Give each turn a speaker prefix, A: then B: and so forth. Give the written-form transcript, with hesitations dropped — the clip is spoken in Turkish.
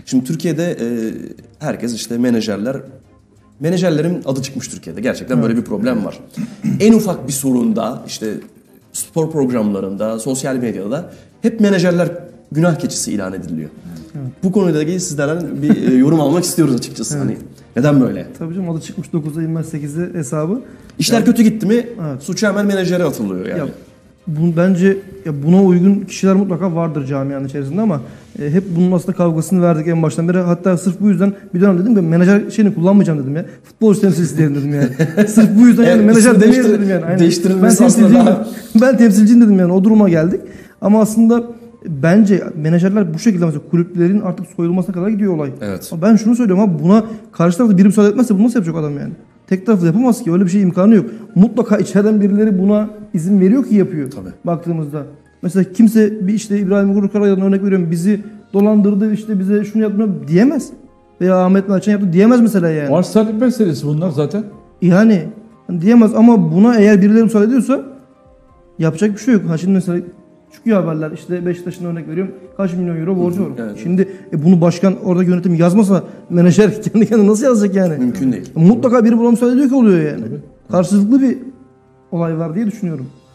A: Şimdi Türkiye'de herkes işte menajerlerin adı çıkmış Türkiye'de. Gerçekten böyle bir problem var. En ufak bir sorunda işte spor programlarında, sosyal medyada hep menajerler günah keçisi ilan ediliyor. Evet. Bu konuyla ilgili sizlerden bir yorum almak istiyoruz açıkçası. Evet. Hani neden böyle?
B: Tabii canım, adı çıkmış 9'a 28'e hesabı.
A: İşler kötü gitti mi suçu hemen menajere atılıyor yani.
B: Bence buna uygun kişiler mutlaka vardır camianın içerisinde ama hep bunun aslında kavgasını verdik en baştan beri. Hatta sırf bu yüzden bir dönem dedim ki menajer şeyini kullanmayacağım dedim ya. Futbolcu temsilcisi diyelim dedim yani. Sırf bu yüzden yani menajer demeyelim dedim yani. Aynen.
A: Değiştirilmesi aslında
B: ben temsilciyim dedim yani, o duruma geldik. Ama aslında bence menajerler bu şekilde mesela kulüplerin artık soyulmasına kadar gidiyor olay.
A: Evet.
B: Ben şunu söylüyorum abi, buna karşı tarafta biri müsaade etmezse bunu nasıl yapacak adam yani? Tek taraflı yapamaz ki, öyle bir şey imkanı yok. Mutlaka içeriden birileri buna izin veriyor ki yapıyor.
A: Tabii.
B: Baktığımızda. Mesela kimse bir işte İbrahim Gurur Karayal'dan örnek veriyorum, bizi dolandırdı işte bize şunu yaptı diyemez. Veya Ahmet Melçan yaptı diyemez mesela yani.
C: Arsalık meselesi bunlar zaten.
B: Yani diyemez ama buna eğer birileri müsaade ediyorsa yapacak bir şey yok. Şimdi mesela çıkıyor haberler işte Beşiktaş'ın örnek veriyorum kaç milyon euro borcu var. Evet. Şimdi bunu başkan orada yönetim yazmasa menajer kendi kendine nasıl yazacak yani?
A: Mümkün değil.
B: Mutlaka biri buna müsaade ediyor ki oluyor yani. Tabii. Karşılıklı bir olay var diye düşünüyorum.